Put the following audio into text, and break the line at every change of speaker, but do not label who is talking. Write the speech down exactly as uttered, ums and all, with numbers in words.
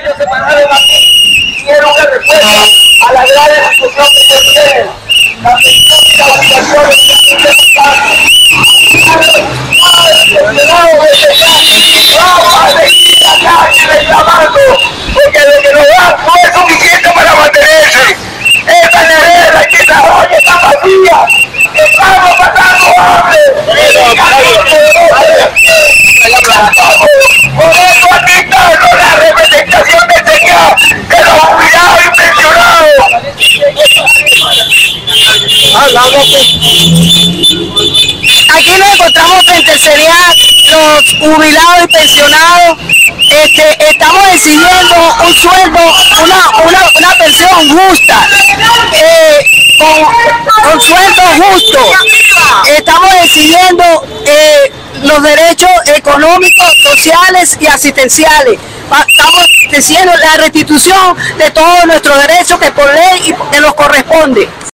ellos se pararon aquí y dieron una respuesta a la gran discusión que se tiene. La pensión y la obligación de vamos a seguir la calle reclamando, porque lo que nos dan no es suficiente para mantenerse. Esta nevera que esta olla está vacía, estamos pasando hambre. Por eso aquí está la representación del señor de los jubilados y pensionados.
Aquí nos encontramos frente al serial, los jubilados y pensionados. Este, estamos exigiendo un sueldo, una, una, una pensión justa, eh, con, con sueldo justo. Estamos exigiendo eh, los derechos económicos, sociales y asistenciales. Estamos exigiendo la restitución de todos nuestros derechos que por ley y que nos corresponde.